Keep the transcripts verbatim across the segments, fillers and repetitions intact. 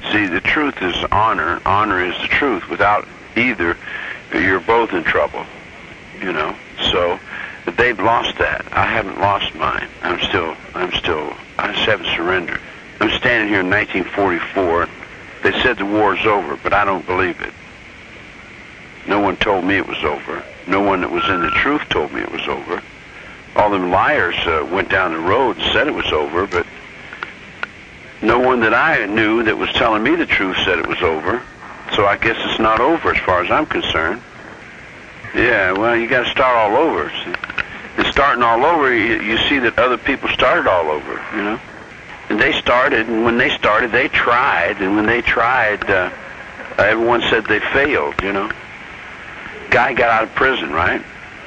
See, the truth is honor. Honor is the truth. Without either, you're both in trouble, you know. So they've lost that. I haven't lost mine. I'm still, I'm still, I just haven't surrendered. I'm standing here in nineteen forty-four. They said the war's over, but I don't believe it. No one told me it was over. No one that was in the truth told me it was over. All them liars uh, went down the road and said it was over, but no one that I knew that was telling me the truth said it was over. So I guess it's not over as far as I'm concerned. Yeah, well, you got to start all over. See? And starting all over, you, you see that other people started all over, you know. And they started, and when they started, they tried, and when they tried, uh, everyone said they failed, you know. Guy got out of prison, right?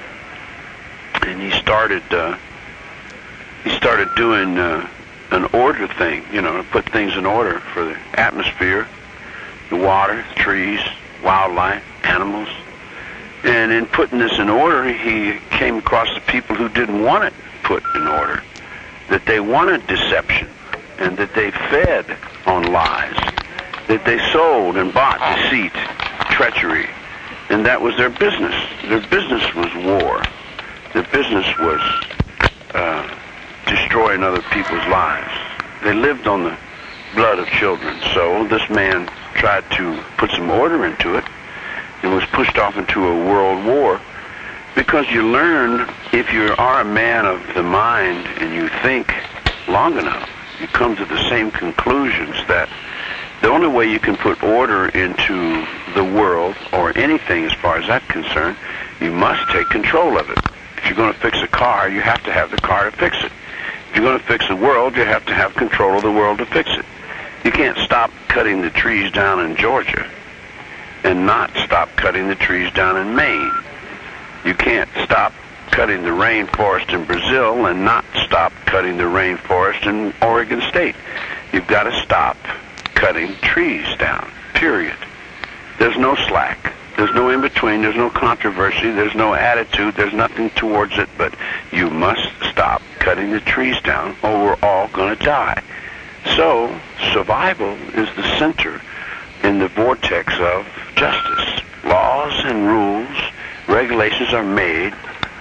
And he started, uh, he started doing uh, an order thing, you know, to put things in order for the atmosphere, the water, the trees, wildlife, animals. And in putting this in order, he came across the people who didn't want it put in order, that they wanted deception, and that they fed on lies, that they sold and bought deceit, treachery, and that was their business. Their business was war. Their business was uh, destroying other people's lives. They lived on the blood of children. So this man tried to put some order into it and was pushed off into a world war, because you learn, if you are a man of the mind and you think long enough, you come to the same conclusions that the only way you can put order into the world or anything as far as that's concerned, you must take control of it. If you're going to fix a car, you have to have the car to fix it. If you're going to fix the world, you have to have control of the world to fix it. You can't stop cutting the trees down in Georgia and not stop cutting the trees down in Maine. You can't stop cutting the rainforest in Brazil and not stop cutting the rainforest in Oregon State. You've got to stop cutting trees down, period. There's no slack. There's no in-between. There's no controversy. There's no attitude. There's nothing towards it, but you must stop cutting the trees down or we're all going to die. So survival is the center in the vortex of justice. Laws and rules, regulations are made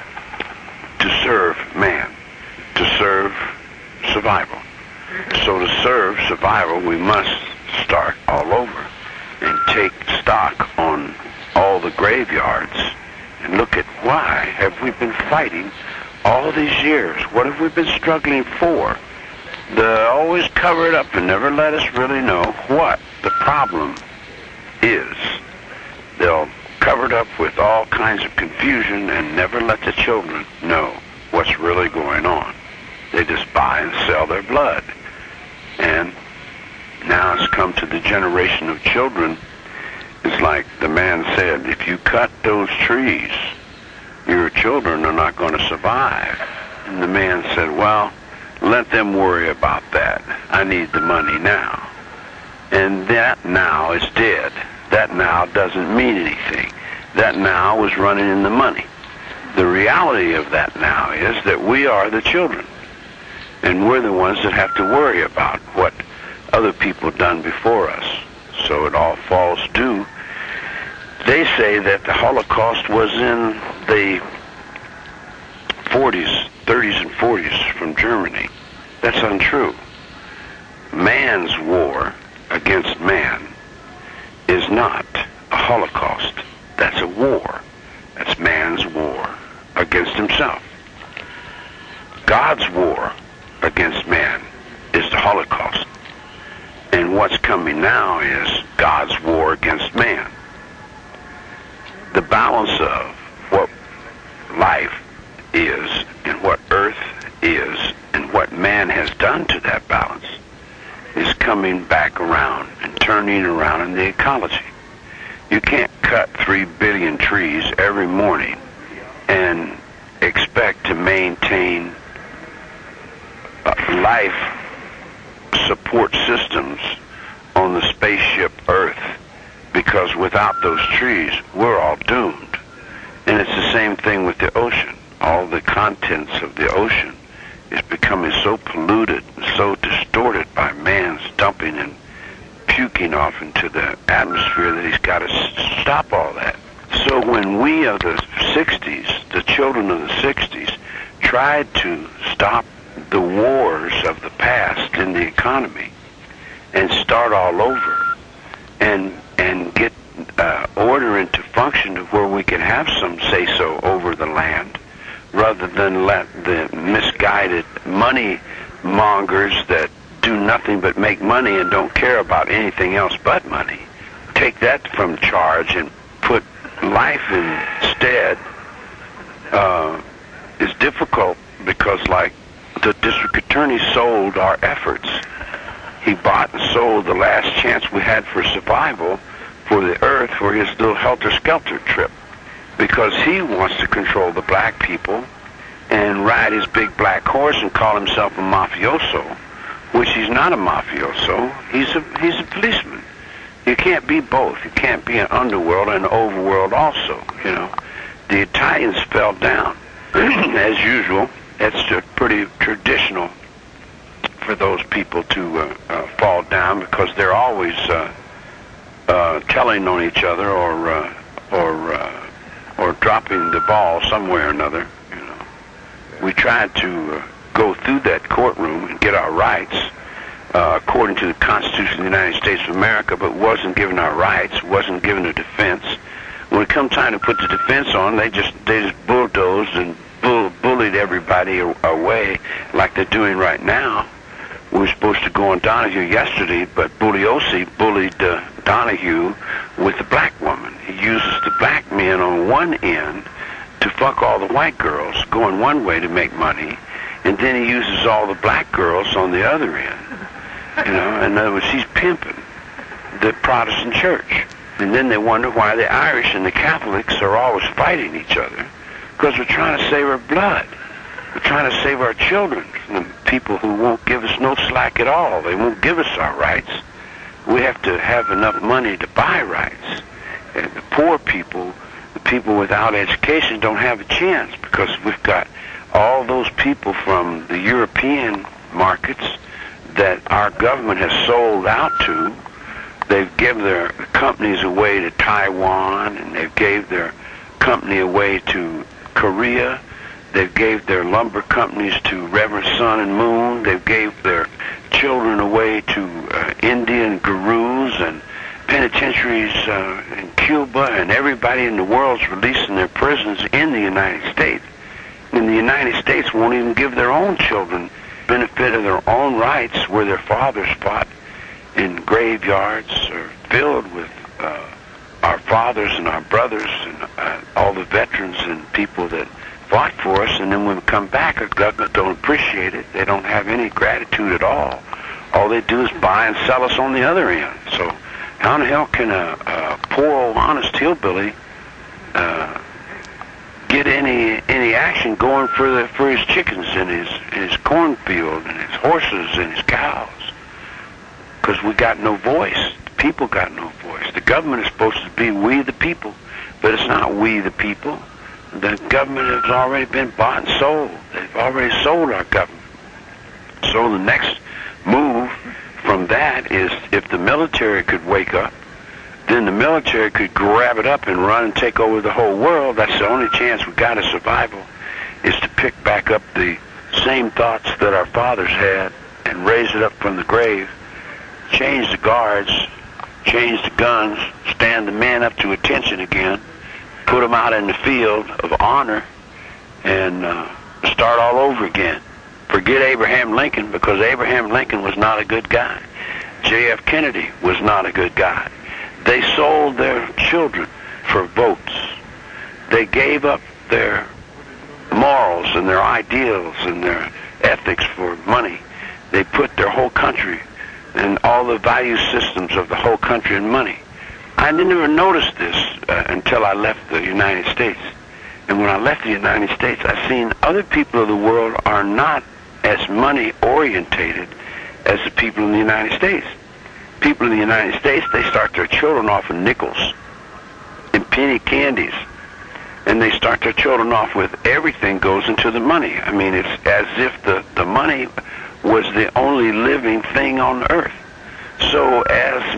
to serve man, to serve survival. So to serve survival, we must start all over and take stock on all the graveyards and look at why have we been fighting all these years? What have we been struggling for? They always cover it up and never let us really know what the problem is. They'll cover it up with all kinds of confusion and never let the children know what's really going on. They just buy and sell their blood. And now it's come to the generation of children. It's like the man said, if you cut those trees, your children are not going to survive. And the man said, well, let them worry about that. I need the money now. And that now is dead. That now doesn't mean anything. That now was running in the money. The reality of that now is that we are the children. And we're the ones that have to worry about what other people done before us. So it all falls due. They say that the Holocaust was in the forties, thirties and forties from Germany. That's untrue. Man's war against man is not a Holocaust. That's a war. That's man's war against himself. God's war against man is the Holocaust. And what's coming now is God's war against man. The balance of what life is and what earth is and what man has done to that balance is coming back around and turning around in the ecology. You can't cut three billion trees every morning and expect to maintain life support systems on the spaceship Earth, because without those trees, we're all doomed. And it's the same thing with the ocean. All the contents of the ocean is becoming so polluted, so distorted by man's dumping and puking smoking off into the atmosphere that he's got to s- stop all that. So when we of the sixties, the children of the sixties, tried to stop the wars of the past in the economy and start all over and and get uh, order into function of where we can have some say-so over the land, rather than let the misguided money mongers that do nothing but make money and don't care about anything else but money, take that from charge and put life instead, uh, is difficult, because like the district attorney sold our efforts. He bought and sold the last chance we had for survival for the earth for his little helter-skelter trip, because he wants to control the black people and ride his big black horse and call himself a mafioso, which he's not a mafioso. He's a he's a policeman. You can't be both. You can't be an underworld and an overworld also. You know, the Italians fell down as usual. It's pretty traditional for those people to uh, uh, fall down, because they're always uh, uh, telling on each other, or uh, or uh, or dropping the ball somewhere or another. You know, we tried to uh, go through that courtroom and get our rights uh, according to the Constitution of the United States of America, but wasn't given our rights, wasn't given a defense. When it come time to put the defense on, they just they just bulldozed and bull, bullied everybody away, like they're doing right now. We were supposed to go on Donahue yesterday, but Bugliosi bullied uh, Donahue with the black woman. He uses the black men on one end to fuck all the white girls, going one way to make money, and then he uses all the black girls on the other end. You know, in other words, he's pimping the Protestant church. And then they wonder why the Irish and the Catholics are always fighting each other, because we're trying to save our blood. We're trying to save our children from people who won't give us no slack at all. They won't give us our rights. We have to have enough money to buy rights. And the poor people, the people without education, don't have a chance, because we've got all those people from the European markets that our government has sold out to. They've given their companies away to Taiwan, and they've gave their company away to Korea. They've gave their lumber companies to Reverend Sun and Moon. They've gave their children away to uh, Indian gurus and penitentiaries uh, in Cuba, and everybody in the world's releasing their prisons in the United States. And the United States won't even give their own children benefit of their own rights, where their fathers fought in graveyards or filled with uh, our fathers and our brothers and uh, all the veterans and people that fought for us. And then when we come back, our government don't appreciate it. They don't have any gratitude at all. All they do is buy and sell us on the other end. So how in the hell can a, a poor old honest hillbilly uh, get any any action going for the for his chickens and his his cornfield and his horses and his cows? Because we got no voice. The people got no voice. The government is supposed to be we the people, but it's not we the people. The government has already been bought and sold. They've already sold our government. So the next move from that is, if the military could wake up, then the military could grab it up and run and take over the whole world. That's the only chance we got of survival, is to pick back up the same thoughts that our fathers had and raise it up from the grave. Change the guards, change the guns, stand the men up to attention again, put them out in the field of honor, and uh, start all over again. Forget Abraham Lincoln, because Abraham Lincoln was not a good guy. J F Kennedy was not a good guy. They sold their children for votes. They gave up their morals and their ideals and their ethics for money. They put their whole country and all the value systems of the whole country in money. I never noticed this uh, until I left the United States. And when I left the United States, I seen other people of the world are not as money-orientated as the people in the United States. People in the United States, they start their children off with nickels and penny candies. And they start their children off with everything goes into the money. I mean, it's as if the, the money was the only living thing on earth. So as mankind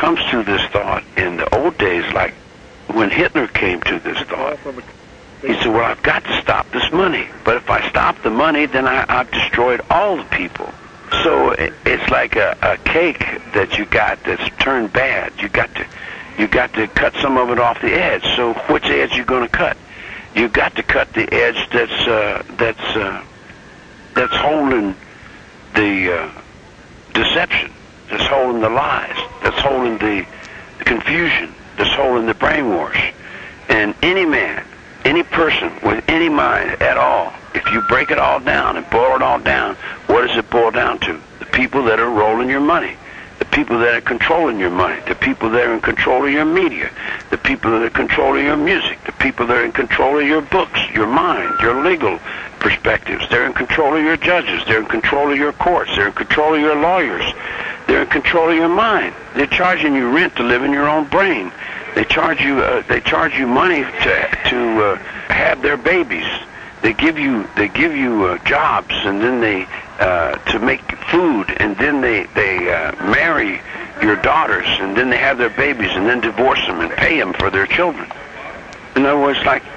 comes to this thought in the old days, like when Hitler came to this thought, he said, well, I've got to stop this money. But if I stop the money, then I, I've destroyed all the people. So it, it's like a, a cake that you got that's turned bad. You got to, you got to cut some of it off the edge. So which edge you going to cut? You got to cut the edge that's uh, that's uh, that's holding the uh, deception, that's holding the lies, that's holding the, the confusion, that's holding the brainwash. And any man, any person with any mind at all, if you break it all down and boil it all down, what does it boil down to? The people that are rolling your money, the people that are controlling your money, the people that are in control of your media, the people that are in control of your music, the people that are in control of your books, your mind, your legal perspectives. They're in control of your judges. They're in control of your courts. They're in control of your lawyers. They're in control of your mind. They're charging you rent to live in your own brain. They charge you. Uh, they charge you money to to uh, have their babies. They give you. They give you uh, jobs, and then they uh, to make food, and then they they uh, marry your daughters, and then they have their babies, and then divorce them and pay them for their children. In other words, like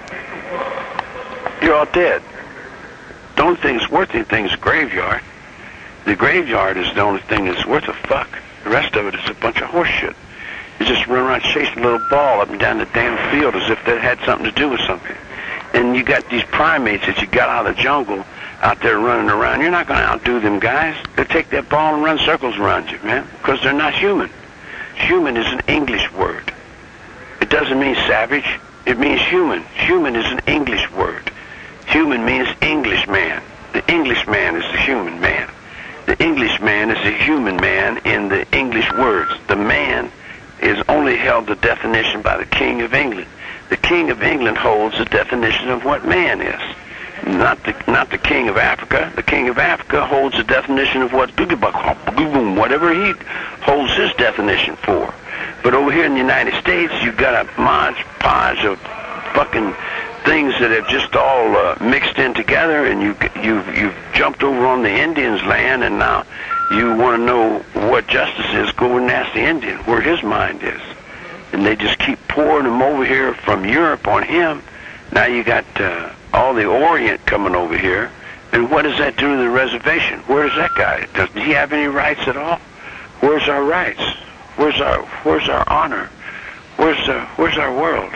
you're all dead. The only thing that's worth anything is a graveyard. The graveyard is the only thing that's worth a fuck. The rest of it is a bunch of horse shit. You just run around chasing a little ball up and down the damn field as if that had something to do with something. And you got these primates that you got out of the jungle out there running around. You're not going to outdo them guys. They take that ball and run circles around you, man, because they're not human. Human is an English word. It doesn't mean savage. It means human. Human is an English word. Human means English man. The English man is the human man. The English man is the human man in the English words. The man is only held the definition by the King of England. The King of England holds the definition of what man is. Not the not the King of Africa. The King of Africa holds the definition of what whatever he holds his definition for. But over here in the United States, you've got a modge podge of fucking things that have just all uh, mixed in together, and you you've you've jumped over on the Indian's land, and now you want to know what justice is. Go and ask the Indian where his mind is, and they just keep pouring them over here from Europe on him. Now you got uh, all the Orient coming over here, and what does that do to the reservation? Where's that guy? Does he have any rights at all? Where's our rights? Where's our Where's our honor? Where's the Where's our world?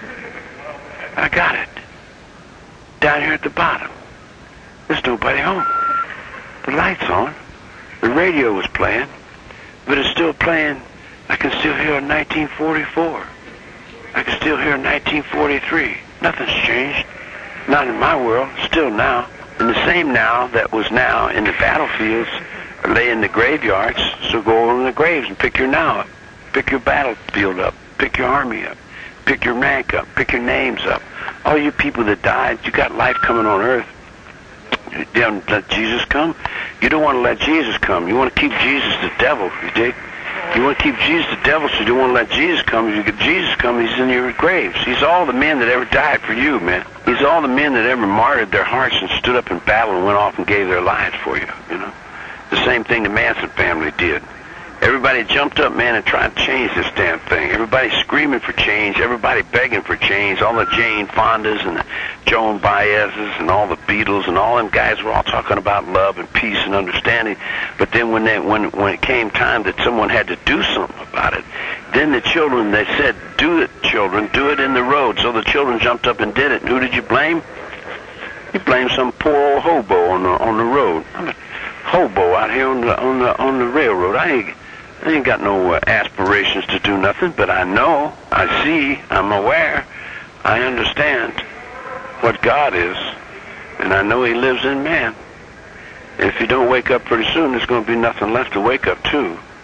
I got it. Down here at the bottom. There's nobody home. The light's on. The radio was playing, but it's still playing. I can still hear nineteen forty-four. I can still hear nineteen forty-three. Nothing's changed. Not in my world. Still now. And the same now that was now in the battlefields lay in the graveyards. So go over in the graves and pick your now up. Pick your battlefield up. Pick your army up. Pick your rank up. Pick your names up. All you people that died, you got life coming on earth. You don't let Jesus come. You don't want to let Jesus come. You want to keep Jesus the devil, you dig? You want to keep Jesus the devil, so you don't want to let Jesus come. If you get Jesus come, he's in your graves. He's all the men that ever died for you, man. He's all the men that ever martyred their hearts and stood up in battle and went off and gave their lives for you, you know. The same thing the Manson family did. Everybody jumped up, man, and tried to change this damn thing. Everybody screaming for change. Everybody begging for change. All the Jane Fondas and the Joan Baez's and all the Beatles and all them guys were all talking about love and peace and understanding. But then when they, when when it came time that someone had to do something about it, then the children, they said, do it, children, do it in the road. So the children jumped up and did it. And who did you blame? You blamed some poor old hobo on the on the road. I'm a hobo out here on the on the on the railroad. I ain't. I ain't got no uh, aspirations to do nothing, but I know, I see, I'm aware, I understand what God is, and I know he lives in man. And if you don't wake up pretty soon, there's going to be nothing left to wake up to.